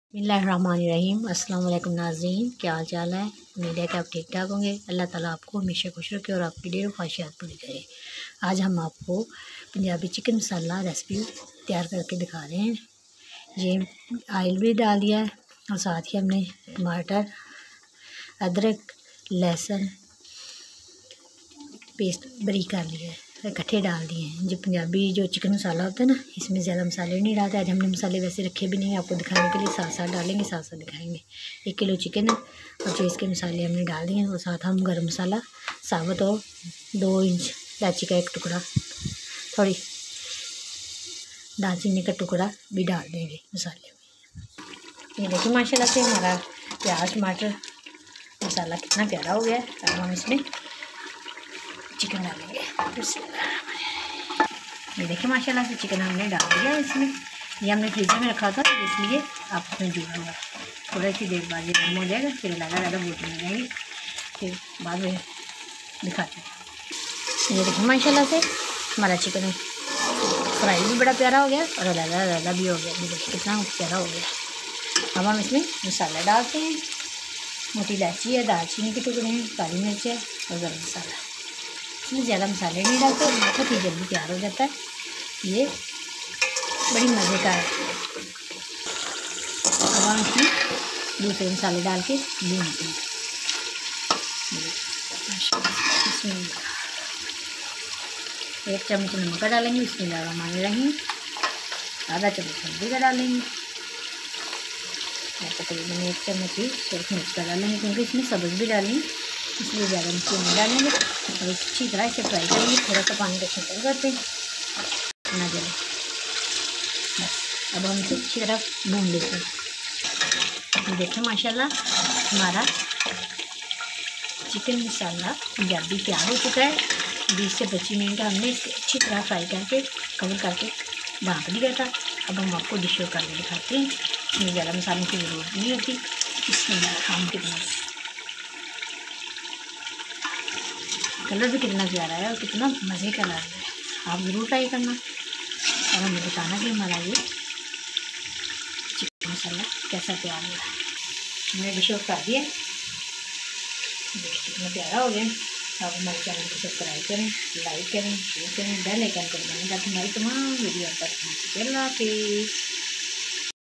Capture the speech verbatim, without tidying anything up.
बिस्मिल्लाहिर्रहमानिर्रहीम। अस्सलाम वालेकुम नाज़रीन, क्या हाल चाल है। उम्मीद है कि आप ठीक ठाक होंगे। अल्लाह ताला आपको हमेशा खुश रखे और आपकी ढेरों ख्वाहिशात पूरी करे। आज हम आपको पंजाबी चिकन मसाला रेसिपी तैयार करके दिखा रहे हैं। ये ऑयल भी डाल दिया है और साथ ही हमने टमाटर, अदरक, लहसुन पेस्ट बारीक कर लिया है, इकट्ठे डाल दिए हैं। जो पंजाबी जो चिकन मसाला होता है ना, इसमें ज़्यादा मसाले नहीं डालते। आज हमने मसाले वैसे रखे भी नहीं, आपको दिखाने के लिए साथ साथ डालेंगे, साथ साथ दिखाएंगे। एक किलो चिकन है और जो इसके मसाले हमने डाल दिए हैं, और साथ हम गरम मसाला साबुत और दो इंच इलायची का एक टुकड़ा, थोड़ी दालचीनी का टुकड़ा भी डाल देंगे मसाले में। ये देखिए माशाल्लाह से हमारा प्याज टमाटर मसाला कितना प्यारा हो गया है। अब हम इसमें चिकन डालेंगे। ये देखिए माशाल्लाह से चिकन हमने डाल दिया है इसमें। ये हमने फ्रीजर में रखा था, इसलिए आपको इसमें जुड़ा हुआ। थोड़ी सी देर बाद ये गर्म हो जाएगा, फिर ज़्यादा ज़्यादा बोतल में जाएंगे, फिर बाद में दिखाते हैं। ये देखिए माशाल्लाह से हमारा चिकन फ्राई भी बड़ा प्यारा हो गया और ज़्यादा ज़्यादा भी हो गया। ये देखिए कितना प्यारा हो गया। अब हम इसमें मसाला डालते हैं। मोटी इलायची है, दालचीनी के टुकड़े हैं, काली मिर्च है और गर्म मसाला। इसमें ज़्यादा मसाले नहीं डालते, बहुत ही जल्दी तैयार हो जाता है। ये बड़ी मज़े का है। अब हम इसमें दूसरे मसाले डाल के भूनते हैं। इसमें एक चम्मच नमक का डालेंगे, इसमें ज़्यादा माने रहेंगे। आधा चम्मच हल्दी का डालेंगे और तकरीबन एक चम्मच ही सिर्फ मिर्च का डालेंगे, क्योंकि इसमें सब्ज़ भी डालेंगे, इसलिए ज़्यादा मिर्ची नहीं डालेंगे। और अच्छी तरह से फ्राई करेंगे। थोड़ा सा पानी का छिड़काव करते हैं ना जले बस। अब हम इसे अच्छी तरह भून लेते हैं। देखिए माशाल्लाह हमारा चिकन मसाला पंजाबी तैयार हो चुका है। बीस से पच्चीस मिनट हमने इसके अच्छी तरह फ्राई करके कवर करके ढाँप दिया था। अब हम आपको डिश आउट करके दिखाते हैं। इसमें ज़्यादा मसालों की ज़रूरत नहीं होती। इसमें हम कितना कलर भी कितना प्यारा है और कितना मज़े का लग रहा है। आप ज़रूर ट्राई करना और हमें बताना कि हमारा ये चिकन मसाला कैसा तैयार हुआ है। हमने डिश आउट कर दिया, देखिए कितना प्यारा हो गया। आप हमारे चैनल को सब्सक्राइब करें, लाइक करें, शेयर करें, बेल आइकन पर दबाएं ताकि हमारी तमाम वीडियो आप तक पहुँचे। अल्लाह हाफिज़।